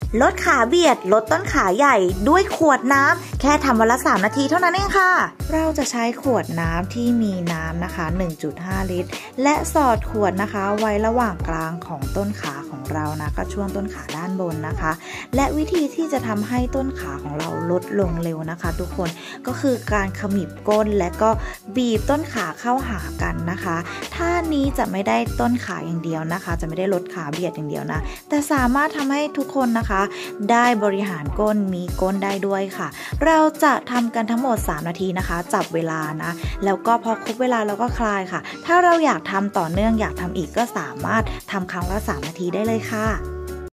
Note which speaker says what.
Speaker 1: ลดขาเบียดลดต้นขาใหญ่ด้วยขวดน้ำแค่ทำวันละ3 นาทีเท่านั้นเองค่ะเราจะใช้ขวดน้ำที่มีน้ำนะคะ 1.5 ลิตรและสอดขวดนะคะไว้ระหว่างกลางของต้นขาของเรานะก็ช่วงต้นขาด้านบนนะคะและวิธีที่จะทำให้ต้นขาของเราลดลงเร็วนะคะทุกคนก็คือการขมิบก้นและก็บีบต้นขาเข้าหากันนะคะท่านี้จะไม่ได้ต้นขาอย่างเดียวนะคะจะไม่ได้ลดขาเบียดอย่างเดียวนะแต่สามารถทำให้ทุกคนนะคะได้บริหารก้นมีก้นได้ด้วยค่ะเราจะทำกันทั้งหมด3 นาทีนะคะจับเวลานะแล้วก็พอครบเวลาเราก็คลายค่ะถ้าเราอยากทำต่อเนื่องอยากทำอีกก็สามารถทำครั้งละ3 นาทีได้เลยค่ะ